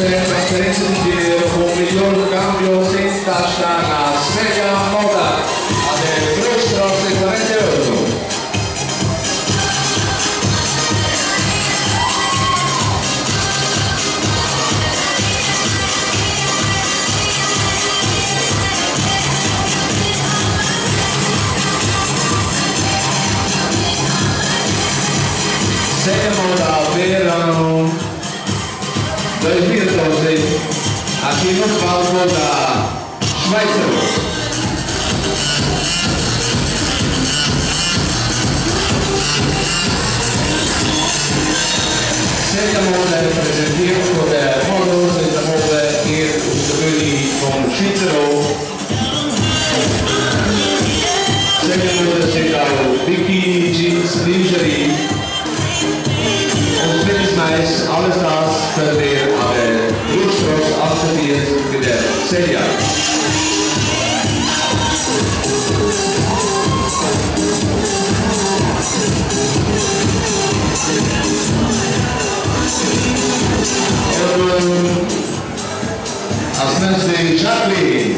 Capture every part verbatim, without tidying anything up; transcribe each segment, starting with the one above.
per trasferenza di dinero con miglior cambio senza stana sedia moda ad Grossrosse quarantotto. Sedia moda verano duemiladodici aqui no palco da Schweizer. Siamo rappresentiamo del modo siamo per uscire con Svizzero. Siamo da bikini, jeans, lingerie. Und Finish Nice, alles das könnt ihr an der Großstraße achtundvierzig in der Serie. Und als nächstes Jacqueline.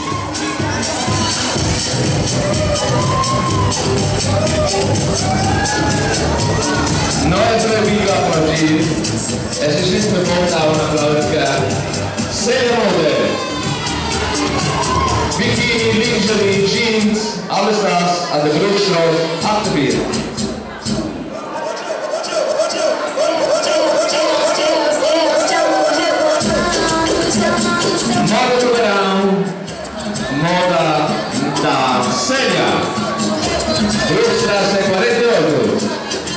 Nuestra amiga por allí, ese es este momento a una placa. Sedia Mode, bikini, lingerie, jeans, alles das an der Großstraße achtundvierzig. Moda do verão, moda da Sedia, Großstraße quarantotto.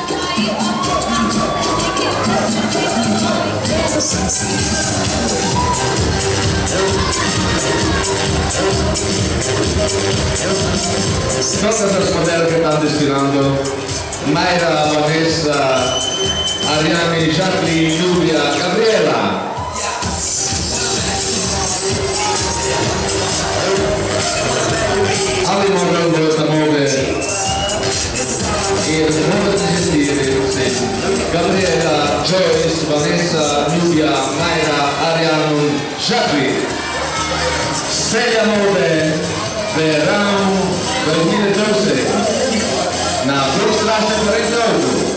Todas as modelos que estão desfilando: Mayra, Vanessa, Ariane, Jacqueline, Núbia, Gabriela. Ali modello questa mode e il modo di gestire Gabriela, Joyce, Vanessa, Núbia, Mayra, Ariane, Jacqueline. Sedia Mode verão duemiladodici na Großstraße quarantotto.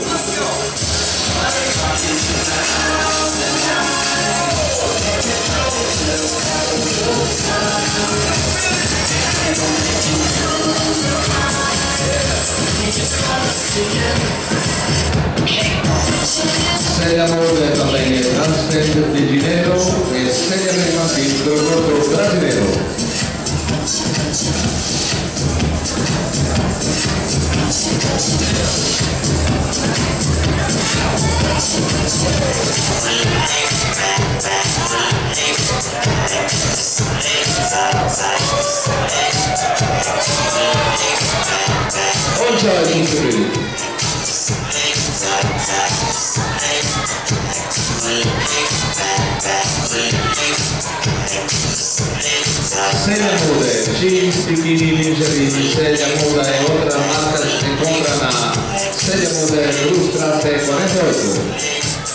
Sedia Mode também é transferência de dinheiro e sedia mercantil do corpo brasileiro. Oggi è il Sedia Mode, jeans, bikini, lingerie, Sedia Mode e otra marca se encuentran a Sedia Mode Großstraße quarantotto.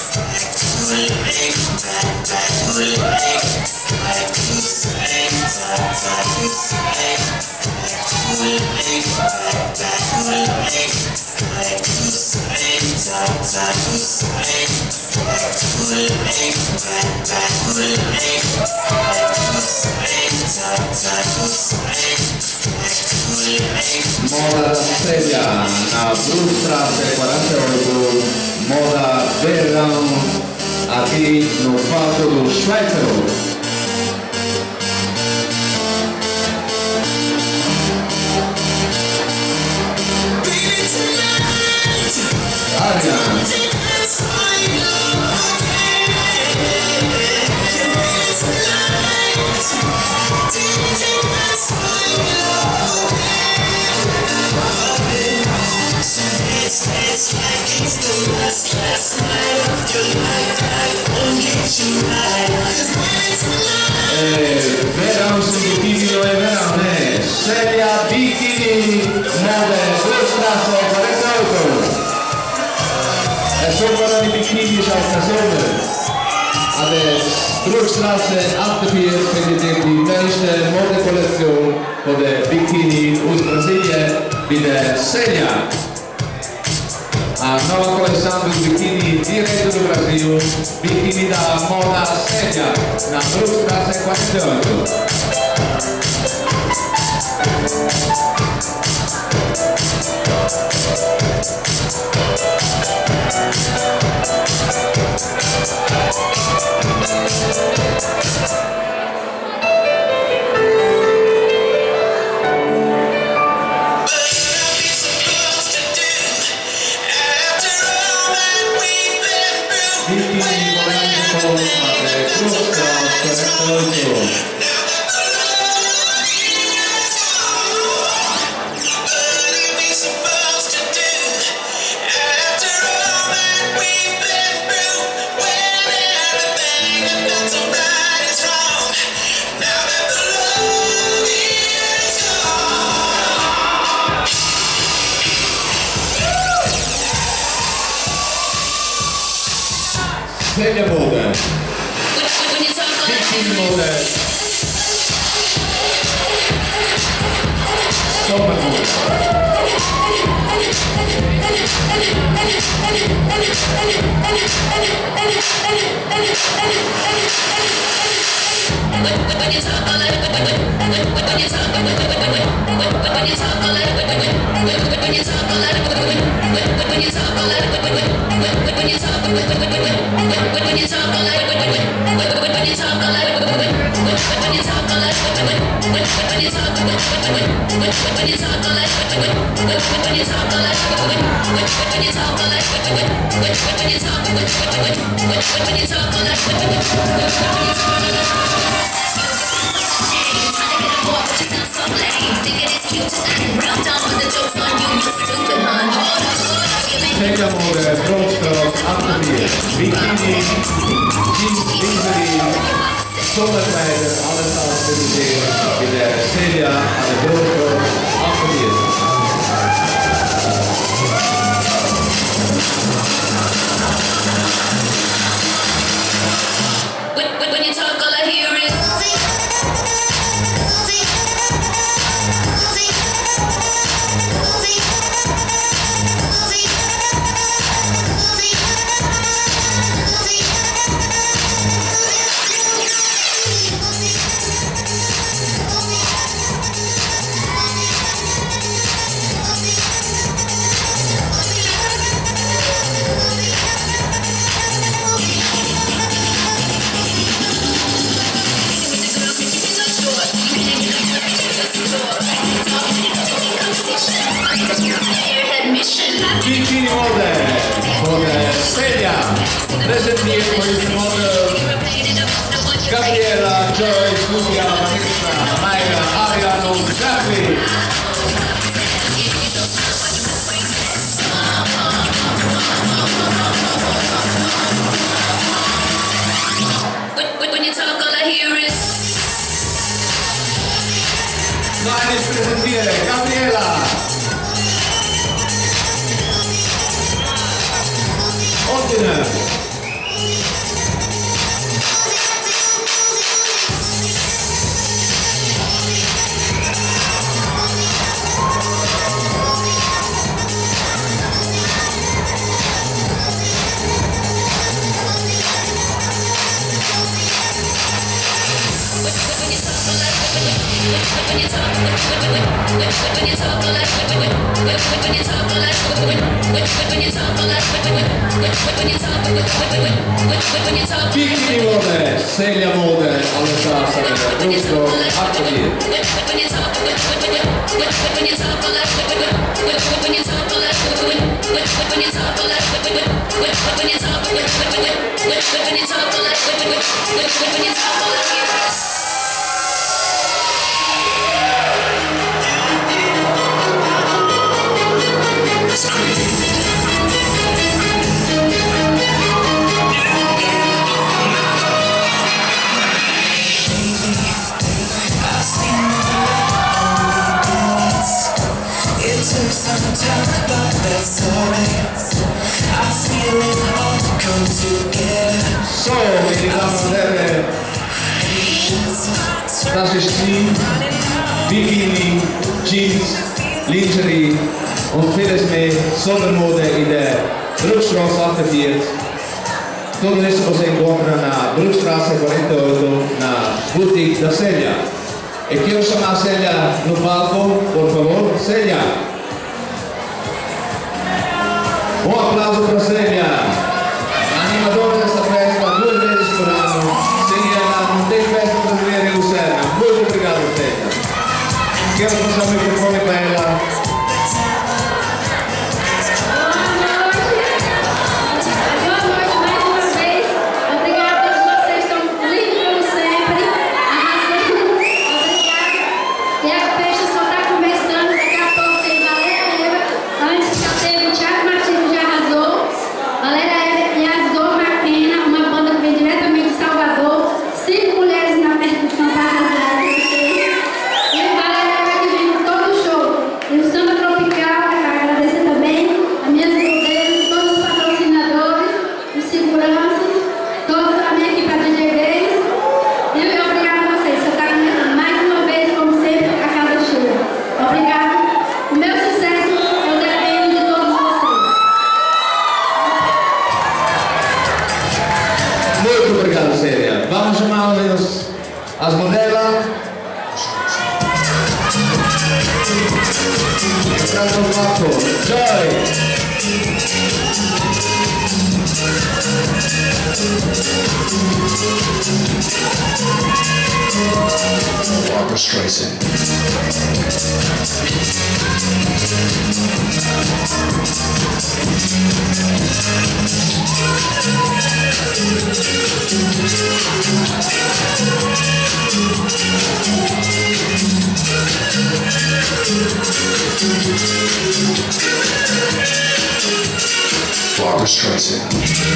Moda da Sedia na Großstraße quarantotto, moda verão aqui no palco do Schweizer. Ariane. Eh, verão sem bikini não é verão, né? Sedia bikini, moda Großstraße quarantotto. É só para de bikini já occasione. an der Bruchstraße achtenvierzig findet ihr die neueste Modekollektion von der Bikini aus Brasilien mit der Celia. A nova coleção do biquíni direto do Brasil, biquíni da moda Celia, na Bruchstraße quarenta e oito. Celia Mode. Bikini Mode. Sommermode. When you talk all that, when you talk, when you talk, when you talk all that, when you talk all that, when you talk all that, when you talk all that, when you talk all that, when you talk all that, when you talk all that, when you talk all that, when you talk all that, when you talk all Celia Mode, Bruchstraße achtenvierzig. Bikini, Jeans, Lingerie, Sommerkleider, alles ausgestellt in der Celia an der Bruchstraße achtenvierzig. When you talk, all I hear is Bikini Mode von Celia, präsentiert von diesem Model Gabriela, Joyce, Lucia, Vanessa, Mayra, Arian und Jacqueline. when you talk, all I hear is Nein, ich präsentiere Gabriela. Ordiner. when you talk, when you talk, when you talk, all that, when you talk, all that, when you talk, all that, when you talk, when you talk. Bikini Mode, Celia Mode, alle Straße, Bruchstraße achtenvierzig. When you talk, when you talk, all that, when you talk, all that, when you talk, all that, when you talk, when you talk, all that, when you talk, all that. Some time, but that's alright. I feel it all come together. So, meine Damen und Herren, das ist die Bikini, Jeans, Lingerie und vieles mehr Sommermode in der Brugstraße achtundvierzig. Todo isso você encontra na Brugstraße quarenta e oito, na Boutique da Célia. E quero chamar a Célia no palco, por favor. Célia. Um aplauso para a Célia, animadora desta festa duas vezes por ano. Sem ela não tem festa brasileira em Lucerna. Muito obrigado, Célia. Quero passar o microfone para ela. Muito obrigado, Célia. Vamos chamar as modelos. Entrando no palco. Joy. Barbra Streisand. Barbra Streisand.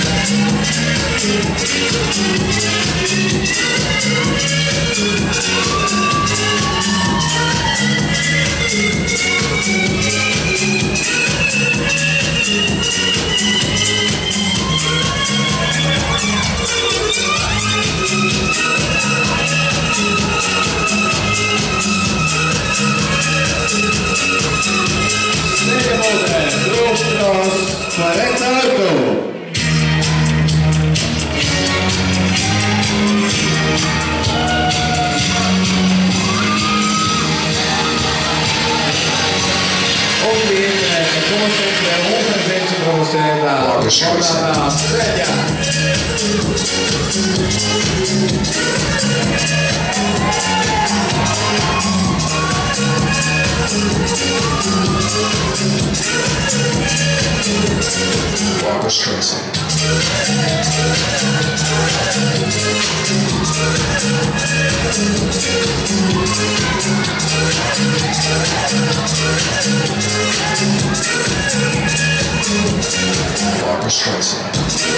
quarenta e oito. Um cliente, como sempre, é um presente para você da moda da Célia. Barbra Streisand. Barbra Streisand.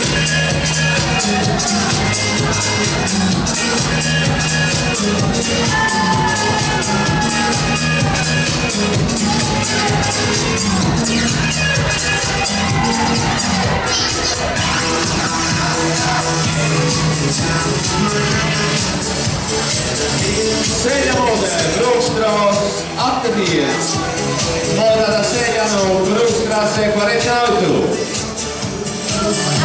Célia Mode, Brugstraße achtundvierzig. Moda da Célia no Brugstraße quarenta e oito.